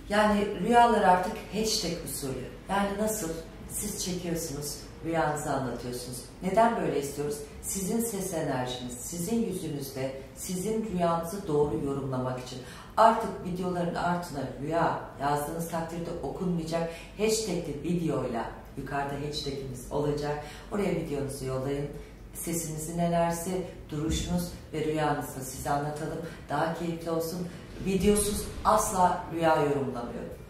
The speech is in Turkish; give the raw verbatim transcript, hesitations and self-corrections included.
Yani rüyalar artık hashtag usulü. Yani nasıl? Siz çekiyorsunuz, rüyanızı anlatıyorsunuz. Neden böyle istiyoruz? Sizin ses enerjiniz, sizin yüzünüzde, sizin rüyanızı doğru yorumlamak için. Artık videoların altına rüya yazdığınız takdirde okunmayacak. Hashtag'li videoyla, yukarıda hashtag'imiz olacak. Oraya videonuzu yollayın. Sesinizin enerjisi, duruşunuz ve rüyanızı size anlatalım. Daha keyifli olsun. Videosuz asla rüya yorumlamıyorum.